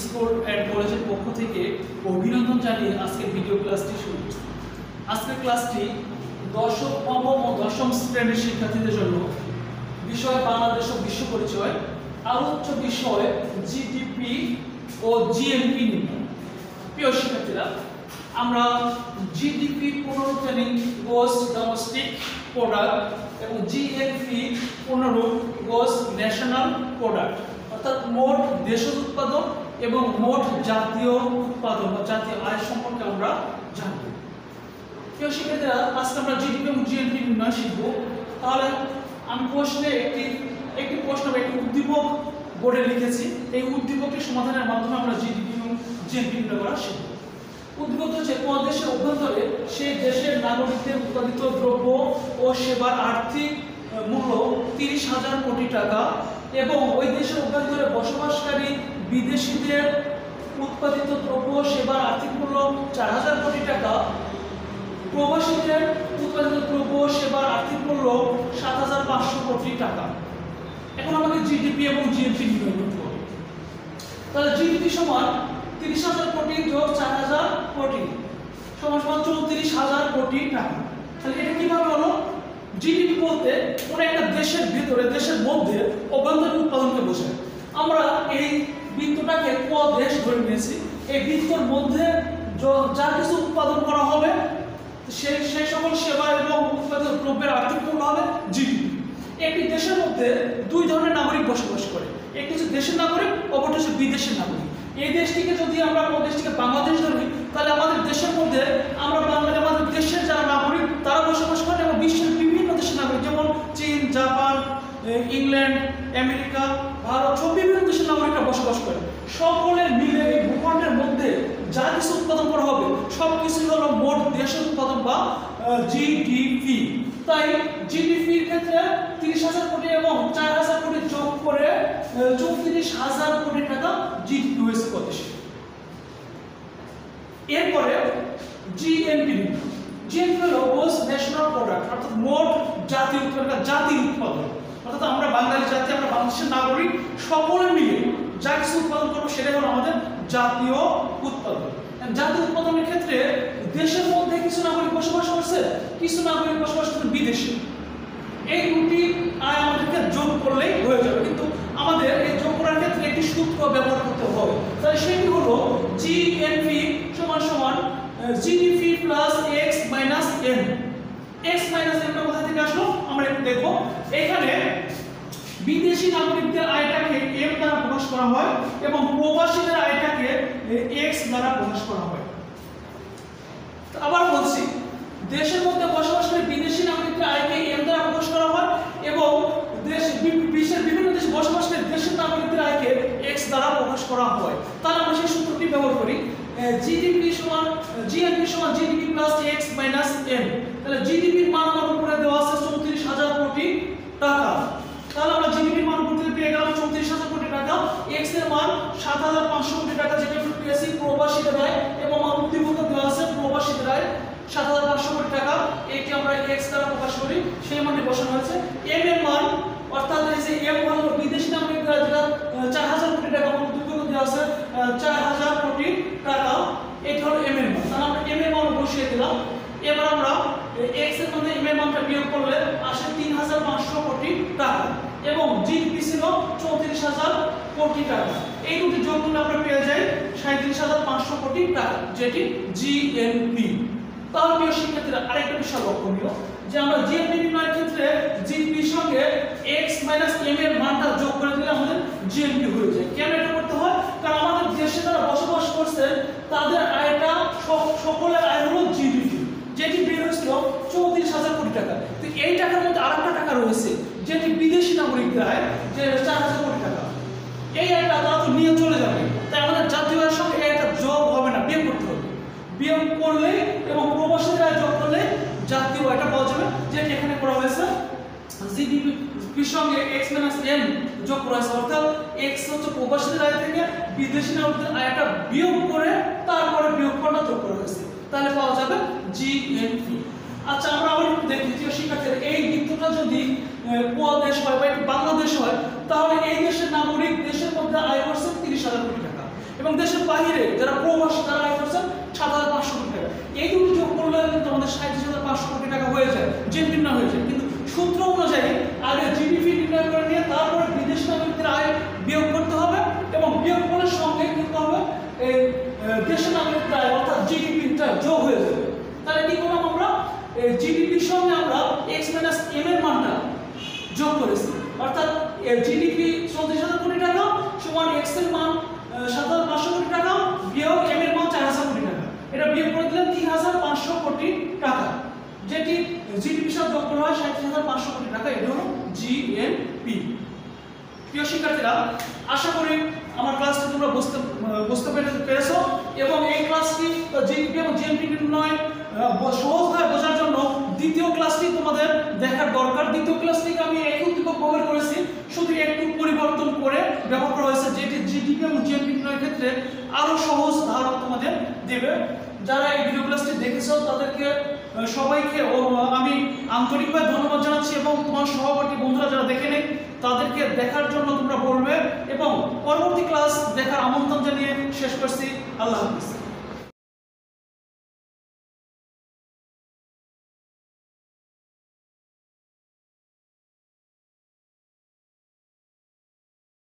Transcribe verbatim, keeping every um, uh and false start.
School and কলেজের পক্ষ থেকে অভিনন্দন জানিয়ে আজকের ভিডিও ক্লাসটি শুরু করছি। আজকের ক্লাসটি দশম নবম ও দশম শ্রেণীর শিক্ষার্থীদের জন্য বিষয় বাংলাদেশ ও বিশ্ব পরিচয়, আলোচ্য বিষয় জিডিপি ও জিএনপি নিয়ে। প্রিয় শিক্ষার্থীরা, আমরা জিডিপি পুনরুত্থানী গ্রোস ডোমেস্টিক প্রোডাক্ট এবং জিএনপি পুনরুৎ গ্রোস ন্যাশনাল প্রোডাক্ট অর্থাৎ মোট দেশজ উৎপাদন এবং মোট জাতীয় উৎপাদন বা জাতীয় আয় সম্পর্কে আমরা জানব। প্রিয় শিক্ষার্থীরা, আজকে আমরা জিডিপি এবং জিএনপি নির্ণয় শিখব। তাহলে আমি প্রশ্নে একটি একটি প্রশ্ন বা একটি উদ্দীপক বোর্ডে লিখেছি। এই উদ্দীপকটি সমাধানের মাধ্যমে আমরা জিডিপি এবং জিএনপি নির্ণয় করা শিখব। উদ্দীপক হচ্ছে কোন দেশের অভ্যন্তরে সেই দেশের নাগরিকদের উৎপাদিত দ্রব্য ও সেবার আর্থিক মূল্য তিরিশ হাজার কোটি টাকা এবং ওই দেশের অভ্যন্তরে বসবাসকারী বিদেশিদের উৎপাদিত দ্রব্য সেবার আর্থিক মূল্য চার হাজার কোটি টাকা, প্রবাসীদের উৎপাদিত দ্রব্য সেবার আর্থিক মূল্য সাত হাজার পাঁচশো কোটি টাকা। এখন আমাদের জিডিপি এবং জিএনপি নির্ণয় করতে হবে। তাহলে জিডিপি সমান তিরিশ হাজার কোটি যোগ চার হাজার কোটি সমান সমান চৌত্রিশ হাজার কোটি টাকা। তাহলে এটা কিভাবে হলো? জিডিপি বলতে কোন একটা দেশের ভিতরে দেশের মধ্যে অভ্যন্তরীণ উৎপাদনকে বোঝায়। আমরা এই বৃত্তটাকে ক দেশ ধরে নিয়েছি। এই বৃত্তের মধ্যে যা কিছু উৎপাদন করা হবে সেই সেই সকল সেবা এবং উৎপাদিত দ্রব্যের আর্থিক মূল্য হবে জিডিপি। একটি দেশের মধ্যে দুই ধরনের নাগরিক বসবাস করে, একটি হচ্ছে দেশের নাগরিক, অপরটি হচ্ছে বিদেশের নাগরিক। এই দেশটিকে যদি আমরা কোন দেশটিকে বাংলাদেশ ধরি, তাহলে আমাদের দেশের মধ্যে আমরা বাংলাদেশ আমাদের দেশের যারা নাগরিক তারা বসবাস করেন এবং বিশ্বের বিভিন্ন দেশের নাগরিক যেমন চীন, জাপান, ইংল্যান্ড, আমেরিকা, ভারত সব বিভিন্ন দেশের নাগরিকরা বসবাস করে। সকলে মিলে এই ভূখণ্ডের মধ্যে যা কিছু উৎপাদন করা হবে সব কিছুই হলো মোট দেশের উৎপাদন বা জিডিপি। তাই জিডিপির ক্ষেত্রে তিরিশ হাজার কোটি এবং চার হাজার কোটি যোগ করে চৌত্রিশ হাজার কোটি টাকা জিডিপি হয়েছে প্রদেশে। এরপরে জিএনপি জিএনপি হলো গ্রোস ন্যাশনাল প্রোডাক্ট অর্থাৎ মোট জাতীয় উৎপাদন, জাতীয় উৎপাদন অর্থাৎ আমরা বাঙালি জাতি, আমরা বাংলাদেশের নাগরিক সকলে মিলে যা কিছু উৎপাদন করবো সেটাই হলো আমাদের জাতীয় উৎপাদন। জাতীয় উৎপাদনের ক্ষেত্রে দেশের মধ্যে কিছু নাগরিক বসবাস করছে, কিছু নাগরিক বসবাস করছে বিদেশে। এই দুটি আয় আমাদেরকে যোগ করলেই হয়ে যাবে, কিন্তু আমাদের এই যোগ করার ক্ষেত্রে একটি সূত্র ব্যবহার করতে হবে। তাহলে সেটি হলো জিএনপি সমান সমান GDP plus X minus M. X minus এমটা কোথা থেকে আসলো আমরা একটু দেখবো। এখানে বিদেশি নাগরিকদের আয়টাকে এম দ্বারা প্রকাশ করা হয় এবং প্রবাসীদের আয়টাকে এক্স দ্বারা প্রকাশ করা হয়। আবার বলছি, দেশের মধ্যে বসবাসকারী বিদেশি নাগরিকদের আয়কে এম দ্বারা প্রকাশ করা হয় এবং দেশ বিশ্বের বিভিন্ন দেশে বসবাসকারী দেশের নাগরিকদের আয়কে এক্স দ্বারা প্রকাশ করা হয়। তাহলে আমরা সেই সূত্রটি ব্যবহার করি। জিডিপি সমান জিএনপি সমান GDP plus X minus M. তাহলে জিডিপির মান আমার উপরে দেওয়া আছে চৌত্রিশ হাজার কোটি টাকা। তাহলে আমরা জিডিপির মান উপর থেকে পেয়ে গেলাম চৌত্রিশ হাজার কোটি টাকা। এক্স এর মান সাত হাজার পাঁচশো কোটি টাকা, যেটা আমরা পেয়েছি প্রবাসীদের আয় এবং আমার উদ্দীপকে দেওয়া আছে প্রবাসীদের আয় সাত হাজার পাঁচশো কোটি টাকা। এটি আমরা এক্স দ্বারা প্রকাশ করি, সেই মানটি বসানো হয়েছে। এম এর মান অর্থাৎ এই যে এম হলো বিদেশি নাগরিকরা যেটা চার হাজার কোটি টাকা, আমার উদ্দীপকে দেওয়া আছে চার হাজার কোটি টাকা, এটি হলো এম এর মান। তাহলে আমরা এম এর মান বসিয়ে দিলাম। এবার আমরা এক্স এর মধ্যে এম এর মানটা বিয়োগ করলে আসে তিন হাজার পাঁচশো কোটি টাকা এবং জিডিপি ছিল চৌত্রিশ হাজার কোটি টাকা। এই দুটি যোগ করলে আমরা পেয়ে যাই সাঁইত্রিশ হাজার পাঁচশো কোটি টাকা, যেটি জিএনপি। তাহলে প্রিয় শিক্ষার্থীরা, আরেকটা বিষয় লক্ষণীয় যে আমরা জিএনপি নির্ণয়ের ক্ষেত্রে জিডিপির সঙ্গে এক্স মাইনাস এম এর মানটা যোগ করে দিলে আমাদের জিএনপি হয়ে যায়। কেন এটা করতে হয়? কারণ আমাদের দেশে যারা বসবাস করছে তাদের আয়টা সকলের আয় হলো জিডিপি, যেটি বের হয়েছিল চৌত্রিশ হাজার কোটি টাকা। তো এই টাকার মধ্যে আরেকটা টাকা রয়েছে যেটি বিদেশি নাগরিকদের আয়, যে চার হাজার কোটি টাকা। এই আয়টা তারা তো নিয়ে চলে যাবে, তাই আমাদের জাতীয় আয়ের সঙ্গে এই আয়টা যোগ হবে না, বিয়োগ করতে হবে। বিয়োগ করলে এবং প্রবাসীদের আয় যোগ করলে জাতীয় আয়টা পাওয়া যাবে, যেটি এখানে করা হয়েছে জিডিপির সঙ্গে এক্স মাইনাস এম যোগ করা হয়েছে। অর্থাৎ এক্স হচ্ছে প্রবাসীদের আয় থেকে বিদেশি নাগরিকদের আয়টা বিয়োগ করে তারপরে বিয়োগফলটা যোগ করা হয়েছে, তাহলে পাওয়া যাবে জিএনপি। আচ্ছা, আমরা আবার একটু দেখি যে শিক্ষার্থীরা, এই বৃত্তটা যদি কোন দেশ হয় বা বাংলাদেশ হয়, তাহলে এই দেশের নাগরিক দেশের মধ্যে আয় করছে তিরিশ হাজার কোটি টাকা এবং দেশের বাইরে যারা প্রবাসী তারা আয় করছেন সাত হাজার পাঁচশো কোটি টাকা। এই দুটো যোগ করলে কিন্তু আমাদের সাঁত্রিশ হাজার পাঁচশো কোটি টাকা হয়ে যায়, জিএনপি নির্ণয় হয়ে যায়। কিন্তু সূত্র অনুযায়ী আগে জিডিপি নির্ণয় করে নিয়ে তারপরে বিদেশ নাগরিকদের আয় বিয়োগ করতে হবে এবং বিয়োগ করার সঙ্গে কিন্তু হবে এই দেশের নাগরিকদের আয় অর্থাৎ জিডিপিটা যোগ হয়ে যাবে। তাহলে কি করলাম আমরা, জিডিপির সঙ্গে আমরা এক্স মাইনাস এম এর মানটা যোগ করেছি, অর্থাৎ জিডিপি চৌত্রিশ হাজার কোটি টাকা সমান এক্স এর মান সাত হাজার পাঁচশো কোটি টাকা বিয়োগ এম এর মান চার হাজার কোটি টাকা। এটা বিয়োগ করে দিলাম তিন হাজার পাঁচশো কোটি টাকা, যেটি জিডিপির সাথে যোগ করা হয় সাঁত্রিশ হাজার পাঁচশো কোটি টাকা। এটা হলো জিএনপি। প্রিয় শিক্ষার্থীরা, আশা করি আমার ক্লাসটি তোমরা বুঝতে বুঝতে পেরেছো এবং এই ক্লাসটি জিডিপি এবং জিএনপি নির্ণয় সহজভাবে বোঝার জন্য দ্বিতীয় ক্লাসটি তোমাদের দেখার দরকার। দ্বিতীয় ক্লাসটিকে আমি একই উদ্দীপক ব্যবহার করেছি, শুধু একটু পরিবর্তন করে ব্যবহার করা হয়েছে, যেটি জিডিপি এবং জিএনপি নির্ণয়ের ক্ষেত্রে আরো সহজ ধারণা তোমাদের দেবে। যারা এই ভিডিও ক্লাসটি দেখেছো তাদেরকে সবাইকে আমি আন্তরিকভাবে ধন্যবাদ জানাচ্ছি এবং তোমার সহপাঠী বন্ধুরা যারা দেখে নেই তাদেরকে দেখার জন্য তোমরা বলবে এবং পরবর্তী ক্লাস দেখার আমন্ত্রণ জানিয়ে শেষ করছি। আল্লাহ হাফিজ।